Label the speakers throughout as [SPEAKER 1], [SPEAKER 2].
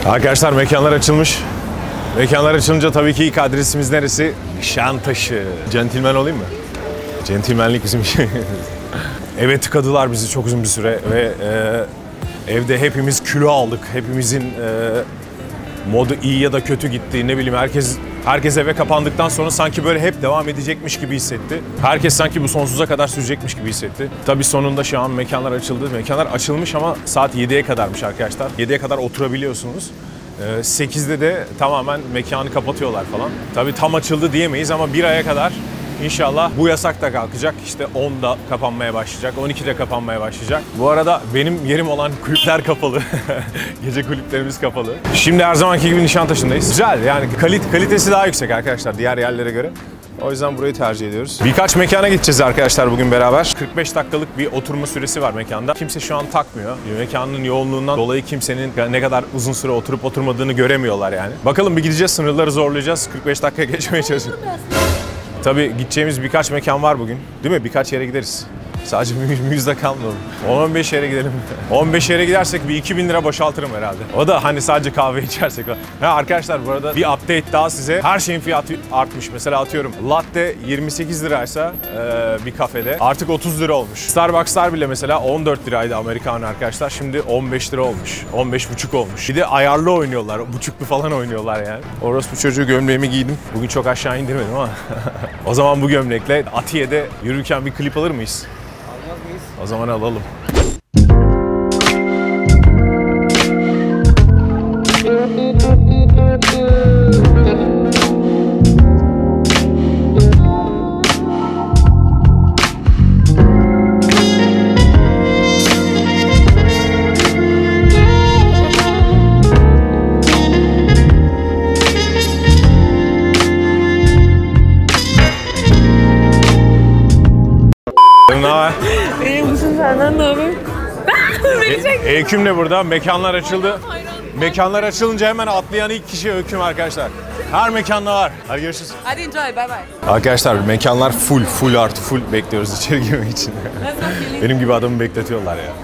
[SPEAKER 1] Arkadaşlar mekanlar açılmış. Mekanlar açılınca tabii ki ilk adresimiz neresi? Nişantaşı. Centilmen olayım mı? Centilmenlik bizim şey. Eve tıkadılar bizi çok uzun bir süre ve evde hepimiz kilo aldık. Hepimizin modu iyi ya da kötü gitti. Ne bileyim herkes eve kapandıktan sonra sanki böyle hep devam edecekmiş gibi hissetti. Herkes sanki bu sonsuza kadar sürecekmiş gibi hissetti. Tabii sonunda şu an mekanlar açıldı. Mekanlar açılmış ama saat 7'ye kadarmış arkadaşlar. 7'ye kadar oturabiliyorsunuz. 8'de de tamamen mekanı kapatıyorlar falan. Tabii tam açıldı diyemeyiz ama bir aya kadar İnşallah bu yasak da kalkacak. İşte 10'da kapanmaya başlayacak, 12'de kapanmaya başlayacak. Bu arada benim yerim olan kulüpler kapalı. Gece kulüplerimiz kapalı. Şimdi her zamanki gibi Nişantaşı'ndayız. Güzel yani kalitesi daha yüksek arkadaşlar diğer yerlere göre. O yüzden burayı tercih ediyoruz. Birkaç mekana gideceğiz arkadaşlar bugün beraber. 45 dakikalık bir oturma süresi var mekanda. Kimse şu an takmıyor. Mekanın yoğunluğundan dolayı kimsenin ne kadar uzun süre oturup oturmadığını göremiyorlar yani. Bakalım bir gideceğiz, sınırları zorlayacağız. 45 dakika geçmeye çalışacağız. Tabii gideceğimiz birkaç mekan var bugün. Değil mi? Birkaç yere gideriz. Sadece müzde kalmayalım. 10-15 yere gidelim. 15 yere gidersek bir 2000 lira boşaltırım herhalde. O da hani sadece kahve içersek. Ha arkadaşlar bu arada bir update daha size. Her şeyin fiyatı artmış. Mesela atıyorum latte 28 liraysa bir kafede artık 30 lira olmuş. Starbucks'lar bile mesela 14 liraydı Amerikanı arkadaşlar. Şimdi 15 lira olmuş. 15,5 olmuş. Bir de ayarlı oynuyorlar. Buçuklu falan oynuyorlar yani. Orospu çocuğu gömleğimi giydim. Bugün çok aşağı indirmedim ama. O zaman bu gömlekle Atiye'de yürürken bir klip alır mıyız? O zaman alalım. Ne haber?
[SPEAKER 2] Senden ne haber?
[SPEAKER 1] Öyküm de burada. Mekanlar açıldı. Mekanlar açılınca hemen atlayan ilk kişi Öyküm arkadaşlar. Her mekanda var. Hadi görüşürüz.
[SPEAKER 2] Hadi enjoy, bye bye.
[SPEAKER 1] Arkadaşlar mekanlar full artı full bekliyoruz içeri girmek için. Benim gibi adamı bekletiyorlar ya.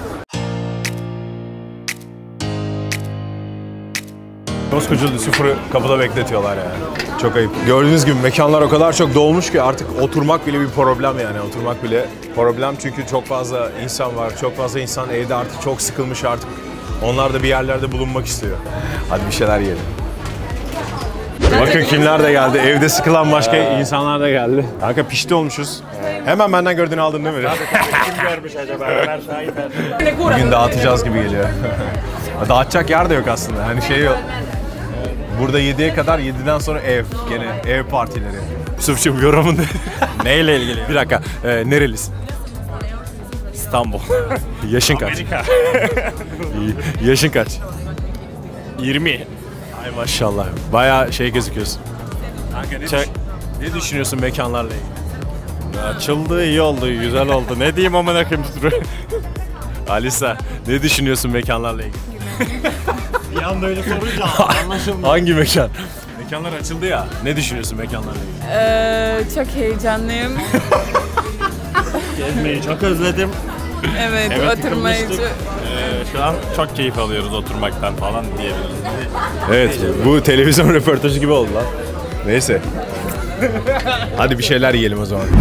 [SPEAKER 1] Koskoca sıfırı kapıda bekletiyorlar yani. Çok ayıp. Gördüğünüz gibi mekanlar o kadar çok dolmuş ki artık oturmak bile bir problem yani. Oturmak bile problem çünkü çok fazla insan var. Çok fazla insan evde artık çok sıkılmış artık. Onlar da bir yerlerde bulunmak istiyor. Hadi bir şeyler yiyelim. Bakın kimler de geldi. Evde sıkılan başka insanlar da geldi. Kanka pişti olmuşuz. Hemen benden gördüğünü aldın değil mi?
[SPEAKER 3] Kim görmüş acaba? Ömer Şahin.
[SPEAKER 1] Bugün dağıtacağız gibi geliyor. Dağıtacak yer de yok aslında. Hani şey yok. Burada 7'ye kadar, 7'den sonra ev. Gene ev partileri. Yusuf'cum yorumun
[SPEAKER 3] Neyle ilgili?
[SPEAKER 1] Bir dakika. Nerelisin?
[SPEAKER 3] İstanbul.
[SPEAKER 1] Yaşın kaç?
[SPEAKER 3] Amerika.
[SPEAKER 1] Yaşın kaç?
[SPEAKER 3] 20.
[SPEAKER 1] Ay maşallah. Bayağı şey gözüküyorsun. Kanka ne düşünüyorsun mekanlarla ilgili?
[SPEAKER 3] Açıldı, iyi oldu, güzel oldu. Ne diyeyim amına koyayım?
[SPEAKER 1] Alisa, ne düşünüyorsun mekanlarla ilgili?
[SPEAKER 3] Bir anda öyle sorunca anlaşılmıyor.
[SPEAKER 1] Hangi mekan? Mekanlar açıldı ya. Ne düşünüyorsun mekanlarla ilgili?
[SPEAKER 2] Çok heyecanlıyım.
[SPEAKER 3] Gezmeyi çok özledim.
[SPEAKER 2] Evet, oturmayı
[SPEAKER 3] yıkılmıştık. Şu an çok keyif alıyoruz oturmaktan falan diyebiliriz.
[SPEAKER 1] Evet, bu televizyon röportajı gibi oldu lan. Neyse. Hadi bir şeyler yiyelim o zaman.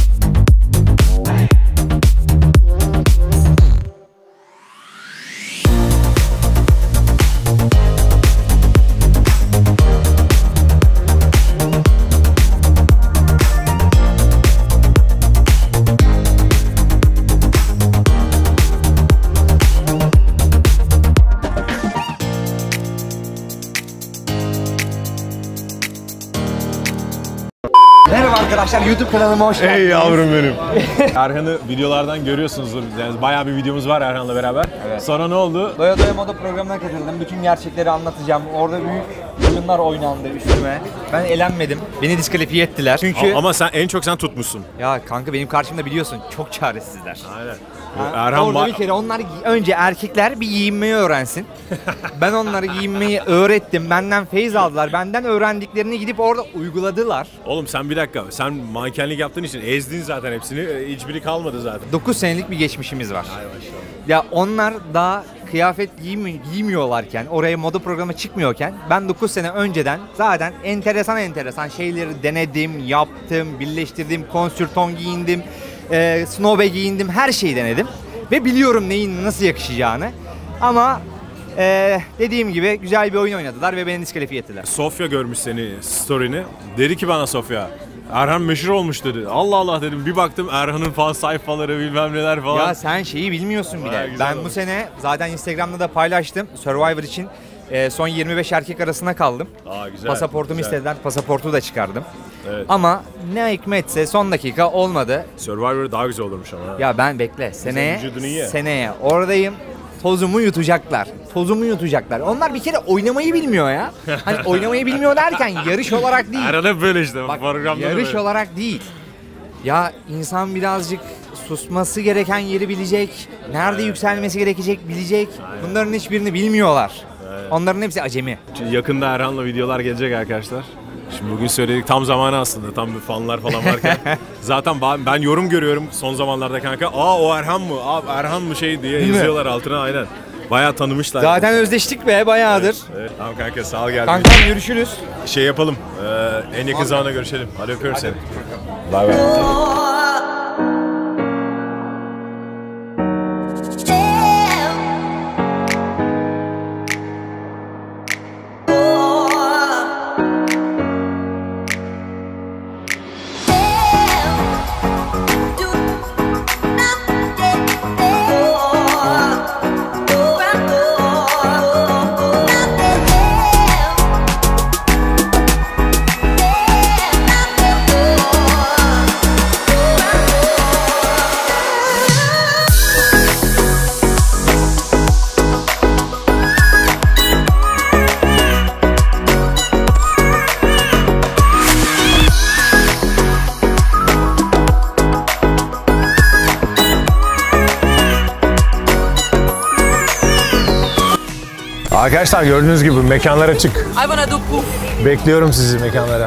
[SPEAKER 4] Merhaba arkadaşlar, YouTube kanalıma hoş geldiniz.
[SPEAKER 1] Ey yavrum benim. Erhan'ı videolardan görüyorsunuzdur. Yani bayağı bir videomuz var Erhan'la beraber. Evet. Sonra ne oldu?
[SPEAKER 4] Doya Doya Moda programına katıldım. Bütün gerçekleri anlatacağım. Orada büyük oyunlar oynandı üstüme. Ben elenmedim. Beni diskalifiye ettiler. Çünkü...
[SPEAKER 1] Ama en çok sen tutmuşsun.
[SPEAKER 4] Ya kanka benim karşımda biliyorsun çok çaresizler.
[SPEAKER 1] Aynen.
[SPEAKER 4] Erhan orada bir kere onlar önce erkekler bir giyinmeyi öğrensin. Ben onlara giyinmeyi öğrettim. Benden feyz aldılar. Benden öğrendiklerini gidip orada uyguladılar.
[SPEAKER 1] Oğlum sen bir dakika. Sen mankenlik yaptığın için ezdin zaten hepsini. Hiçbiri kalmadı zaten.
[SPEAKER 4] 9 senelik bir geçmişimiz var.
[SPEAKER 1] Ay maşallah.
[SPEAKER 4] Ya onlar daha kıyafet giymiyorlarken, oraya moda programı çıkmıyorken ben 9 sene önceden zaten enteresan şeyleri denedim, yaptım, birleştirdim, konsürton giyindim, snobe giyindim, her şeyi denedim. Ve biliyorum neyin nasıl yakışacağını. Ama dediğim gibi güzel bir oyun oynadılar ve beni diskalifiye ettiler.
[SPEAKER 1] Sofya görmüş seni story'ni. Dedi ki bana Sofya, Erhan meşhur olmuş dedi. Allah Allah dedim. Bir baktım Erhan'ın fan sayfaları bilmem neler falan.
[SPEAKER 4] Ya sen şeyi bilmiyorsun bile.
[SPEAKER 1] Güzel
[SPEAKER 4] Ben bu
[SPEAKER 1] olmuş.
[SPEAKER 4] sene zaten Instagram'da da paylaştım. Survivor için son 25 erkek arasına kaldım.
[SPEAKER 1] Güzel.
[SPEAKER 4] Pasaportumu
[SPEAKER 1] güzel.
[SPEAKER 4] istediler. Pasaportu da çıkardım.
[SPEAKER 1] Evet.
[SPEAKER 4] Ama ne hikmetse son dakika olmadı.
[SPEAKER 1] Survivor daha güzel olurmuş ama.
[SPEAKER 4] Ya ben bekle.
[SPEAKER 1] vücudunu ye.
[SPEAKER 4] Seneye oradayım. Tozumu yutacaklar. Tozumu yutacaklar. Onlar bir kere oynamayı bilmiyor ya. Hani oynamayı bilmiyor derken yarış olarak değil.
[SPEAKER 1] Erhan hep böyle işte.
[SPEAKER 4] Bak,
[SPEAKER 1] programda
[SPEAKER 4] yarış
[SPEAKER 1] böyle.
[SPEAKER 4] olarak değil. Ya insan birazcık susması gereken yeri bilecek. Nerede yükselmesi gerekecek bilecek. Bunların hiçbirini bilmiyorlar. Onların hepsi acemi.
[SPEAKER 1] Yakında Erhan'la videolar gelecek arkadaşlar. Şimdi bugün söyledik tam zamanı aslında. Tam bir fanlar falan varken. Zaten ben yorum görüyorum son zamanlarda kanka. O Erhan mı? Erhan mı şey diye
[SPEAKER 4] Değil mi?
[SPEAKER 1] yazıyorlar altına aynen. Bayağı tanımışlar.
[SPEAKER 4] Zaten özleştik be bayağıdır.
[SPEAKER 1] Evet. Tamam kanka sağ ol geldin.
[SPEAKER 4] Kankam görüşürüz.
[SPEAKER 1] Şey yapalım. En yakın zamanda görüşelim. Hadi öpüyorum seni. Bay bay. Arkadaşlar gördüğünüz gibi mekanlar açık.
[SPEAKER 2] I wanna do poof.
[SPEAKER 1] Bekliyorum sizi mekanlara.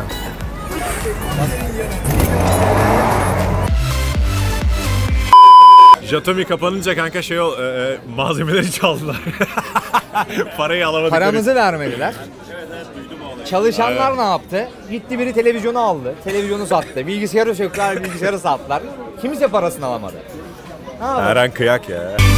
[SPEAKER 1] Jatomi kapanınca kanka malzemeleri çaldılar. Parayı alamadık.
[SPEAKER 4] Paramızı vermediler. Çalışanlar ne yaptı? Gitti biri televizyonu aldı. Televizyonu sattı. Bilgisayarı söktüler, bilgisayarı sattılar. Kimse parasını alamadı. Ne yapalım?
[SPEAKER 1] Erhan kıyak ya.